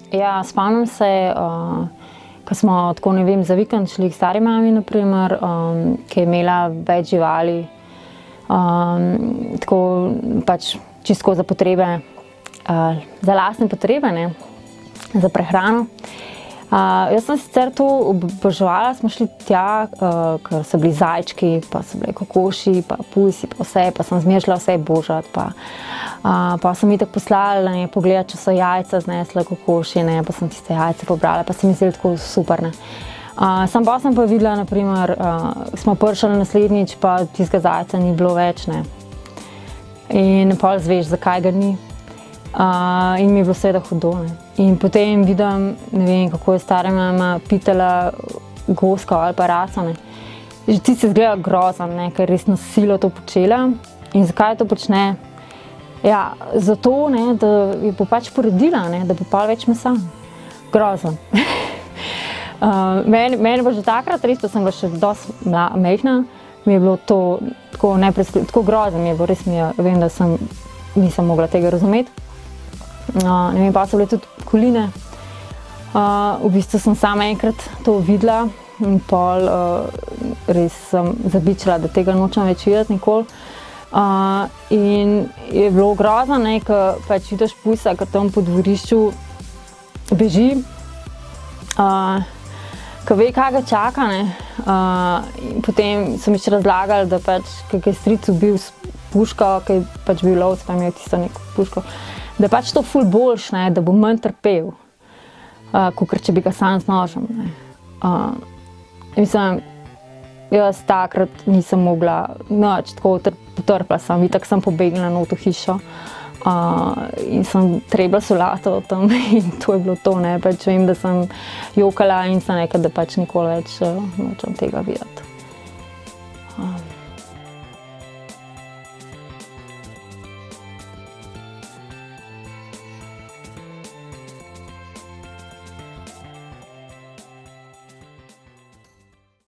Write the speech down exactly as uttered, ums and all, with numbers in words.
Ja, spomnim se, uh, ko smo tako, ne vem, za vikend šli k stari mami, naprimer, um, ki je imela več živali, um, tako pač čisto za potrebe, uh, za lastne potrebe, ne, za prehrano. Uh, jaz sem sicer to oboževala, smo šli tja, uh, ker so bili zajčki, pa so bili kokoši, pa pujsi, pa vse, pa sem zmežila vse božati, pa, uh, pa sem itak poslala, ne, pogledati, če so jajca znesle kokoši, ne, pa sem tiste jajce pobrala, pa se mi zdelo tako super, ne. Uh, sam pa sem pa videla, naprimer, uh, smo prišli naslednjič, pa tistega zajca ni bilo več, ne. In pol zveš, zakaj ga ni. Uh, in mi je bilo seveda hudo, ne. In potem vidim, ne vem, kako je stara mama pitala gosko ali pa raco, ne. Že ti se zgleda grozen, ne, ker res na silo to počela. In zakaj to počne? Ja, zato, ne, da jo bo pač poredila, ne, da bo pol več mesa. Grozen. uh, meni, meni bo že takrat, res, da sem bila še dosti majhna, mi je bilo to tako nepreskoč, tako grozen mi je bilo, res mi je, vem, da sem, nisem mogla tega razumeti. Uh, ne vem, pa so bile tudi koline. Uh, v bistvu sem sama enkrat to videla in pol uh, res sem zabičala, da tega nočem več videti nikoli. Uh, in je bilo grozno, ne, ko pač vidiš pujsa, ko tam po dvorišču beži, uh, ko ve, kaj ga čaka, ne. Uh, in potem so mi še razlagali, da pač, kak je stric ubil s puško, ki je pač bil lovec, pa imel tisto neko puško, da pač to ful boljš, ne, da bo manj trpel, uh, kakor če bi ga sam z nožem, ne. Uh, mislim, jaz takrat nisem mogla nič, tako potrpla sem, itak sem pobegnila not v hišo uh, in sem trebila solato tam in to je bilo to, ne, pač vem, da sem jokala in sem rekla, da pač nikoli več uh, nočem tega videti. Uh.